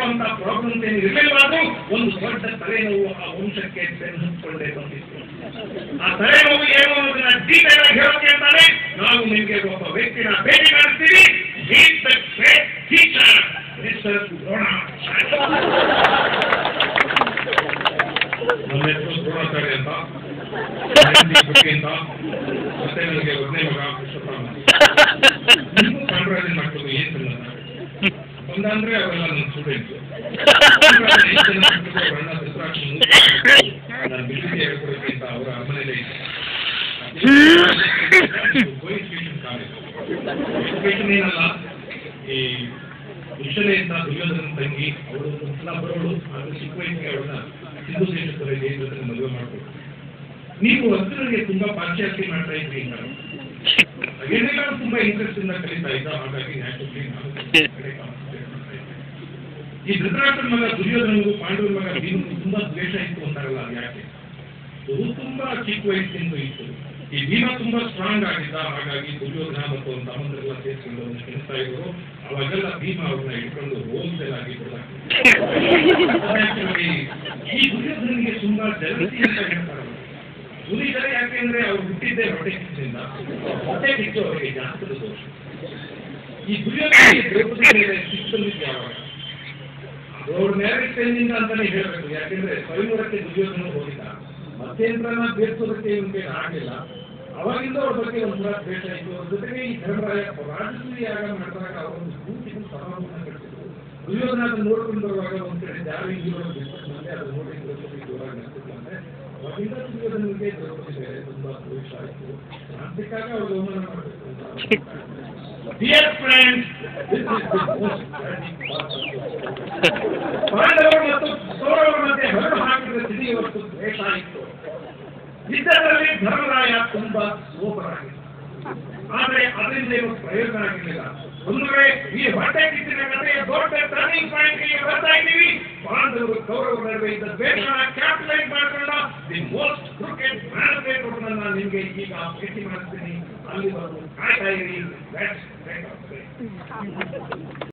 ಮಾಡುವಂತ ಪ್ರಾಬ್ಲಮ್ಸ್ ಏನು ಇರಲಿಲ್ಲ. ಅದು ಒಂದು ದೊಡ್ಡ ತಲೆನೋವು ಆ ವಂಶಕ್ಕೆ ಬೆನ್ನುಕೊಂಡೇ ಬಂದಿತ್ತು. ಆ ತಲೆನೋವು ಏನು ಅನ್ನೋದನ್ನ ಡೀಟೇಲ್ ಆಗಿ ಹೇಳೋಕೆ ಅಂತಾನೆ ನಾವು ನಿಮಗೆ ಒಬ್ಬ ವ್ಯಕ್ತಿನ ಭೇಟಿ ಮಾಡ್ತೀವಿ. ನಮ್ಮ ಹೆಸರು ದ್ರೋಣಾಚಾರ್ಯ ಅಂತ, ಮತ್ತೆ ನನಗೆ ಒಬ್ಬನೇ ಮಗ ಕೃಷ್ಣಪ್ಪ. ಕಾಂಟ್ರಾಕ್ಟ್ ಮಾಡ್ಕೊಂಡು ಏನಿಲ್ಲ ಒಂದಂದ್ರೆ ಅವೆಲ್ಲ ನನ್ನ ಸ್ಟೂಡೆಂಟ್ಸ್. ಅಣ್ಣ ನಾನು ಬಿಲ್ಡಿಂಗ್ ಹೇಳ್ಕೊಡಕ್ಕೆ ಅಂತ ಅವರ ಮನೇಲೆ ಎಜುಕೇಶನ್ ಏನಲ್ಲ, ಈ ವಿಷಯದಿಂದ ದುರ್ಯೋಧನ ತಂಗಿ ಅವಳು ಒಂದ್ಸಲ ಬರೋಳು, ಆದ್ರೆ ಚಿಕ್ಕ ವಯಸ್ಸಿಗೆ ಅವಳನ್ನ ಸಿಂಧು ದೇಶದಲ್ಲಿ ಜೈಲದಲ್ಲಿ ಮದುವೆ ಮಾಡ್ಬೇಕು. ನೀವು ಅರ್ಜುನನಿಗೆ ತುಂಬಾ ಪಾಶ್ಚಾತ್ಯ ಮಾಡ್ತಾ ಇದ್ರಿ ಅಂತ ಏನೆಲ್ಲ ತುಂಬಾ ಇಂಟ್ರೆಸ್ಟ್ ಇಂದ ಕಲಿತಾ ಇದ್ದ. ಹಾಗಾಗಿ ನ್ಯಾಚುರಲಿ ನಾನು ಈ ಧೃತರಾಷ್ಟ್ರನ ಮಗ ದುರ್ಯೋಧನಿಗೂ ಪಾಂಡವನ ಮಗ ಭೀಮನಿಗೂ ತುಂಬಾ ದ್ವೇಷ ಇತ್ತು ಅಂತಾರಲ್ಲ, ಅದು ಯಾಕೆ? ಅದು ತುಂಬಾ ಚಿಕ್ಕ ವಯಸ್ಸಿಂದ ಇತ್ತು. ಈ ಭೀಮ ತುಂಬಾ ಸ್ಟ್ರಾಂಗ್ ಆಗಿದ್ದ. ಹಾಗಾಗಿ ದುರ್ಯೋಧನ ಮತ್ತು ಒಂದು ತಮ್ಮಂದರೆಲ್ಲ ಸೇರಿಸಿಕೊಂಡು ಒಂದು ಕೆಲಸ ಇದ್ರು. ಅವಾಗೆಲ್ಲ ಭೀಮ ಅವ್ರನ್ನ ಇಟ್ಕೊಂಡು ಹೋಲ್ಸೇಲ್ ಆಗಿ ಈ ದುರ್ಯೋಧನಿಗೆ ತುಂಬಾ ಜಲಸಿ ಅಂತ ಹೇಳ್ತಾರೆ. ದುರಿದರೆ ಯಾಕೆಂದ್ರೆ ಅವ್ರು ಹುಟ್ಟಿದ್ದೇ ಹೊಟ್ಟೆ ಕಿಚ್ಚಿನಿಂದ. ಹೊಟ್ಟೆ ಕಿಚ್ಚು ಅವರಿಗೆ ಜಾತಕದ ದೋಷ. ಈ ದುರ್ಯೋಧನಿಗೆ ದ್ರೌಪದಿ ಮೇಲೆ ಸಿಕ್ಕಿದ್ದು ಯಾವಾಗ? ಅವ್ರ ಮ್ಯಾರೇಜ್ ಅಂತಾನೆ ಹೇಳ್ಬೇಕು. ಯಾಕೆಂದ್ರೆ ಸ್ವಯಂವರಕ್ಕೆ ದುರ್ಯೋಧನ ಹೋಗಿದ್ದ, ಮತ್ತೇಂದ್ರನ ಬೇರ್ಸೋದಕ್ಕೆ ಇವನಿಗೆ ಆಗಲಿಲ್ಲ. ಅವಾಗಿಂದ ಅವ್ರ ಬಗ್ಗೆ ಒಂಥರ ದ್ವೇಷ ಇತ್ತು. ಅವ್ರ ಜೊತೆಗೆ ಈ ಧರ್ಮರಾಯ ರಾಜಕೀಯ ಯಾಗ ಮಾಡಿದಾಗ ಅವರೊಂದು ಸ್ಫೂರ್ತಿಗೂ ಸಮಾಧಾನ ಕಟ್ಟಿದ್ರು. ದುರ್ಯೋಧನ ಅದನ್ನು ನೋಡ್ಕೊಂಡು ಬರುವಾಗ ಒಂದ್ ಕಡೆ ಜಾರಿ ಹೀರೋರು ಬಿಟ್ಟಿದ್ದಂತೆ ಅದು ನೋಡಿ ದ್ರೌಪದಿ ಜೋರಾಗಿ ನಡೆಸಿದ್ದಂತೆ. ಅವಾಗಿಂದ ದುರ್ಯೋಧನಿಗೆ ದ್ರೌಪದಿ ಮೇಲೆ ತುಂಬಾ ದ್ವೇಷ ಆಯಿತು. ಕ್ರಾಂತಿಕಾಗ ಅವ್ರು ಅವಮಾನ ಮಾಡಬೇಕು ಅಂತ. Dear friends, this is the most tragic part of the ಪಾಂಡವರು ಮತ್ತು ಕೌರವರ ಮಧ್ಯೆ ಹೊರಡು ಹಾಕಿದ ಸ್ಥಿತಿ ಇವತ್ತು ದ್ವೇಷ ಇತ್ತು. ಇದರಲ್ಲಿ ಧರ್ಮರಾಯ ತುಂಬಾ ಸೋಪರಾಗಿತ್ತು. ಆದರೆ ಅದರಿಂದ ಇವರು ಪ್ರಯೋಜನ ಆಗಿರಲಿಲ್ಲ. ಒಂದು ವೇಳೆ ಈ ಹೊಟ್ಟೆ ಕಿಚ್ಚಿನ ಕಥೆಯ ದೊಡ್ಡ ಟರ್ನಿಂಗ್ ಪಾಯಿಂಟ್ ಗೆ ಬರ್ತಾ ಇದ್ದೀವಿ. ಪಾಂಡವರು ಕೌರವರ ನಡುವೆ ಇದ್ದ ದ್ವೇಷನ ಕ್ಯಾಪಿಟಲೈಸ್ ಮಾಡಿಕೊಂಡ ದಿ ಮೋಸ್ಟ್ ಕ್ರಿಕೆಟ್ ಮ್ಯಾನಿಪುಲೇಟರ್ನ ನಿಮಗೆ ಈಗ ಭೇಟಿ ಮಾಡ್ತೀನಿ. ಅಲ್ಲಿ ಕಾಯ್ತಾ ಇರಿ.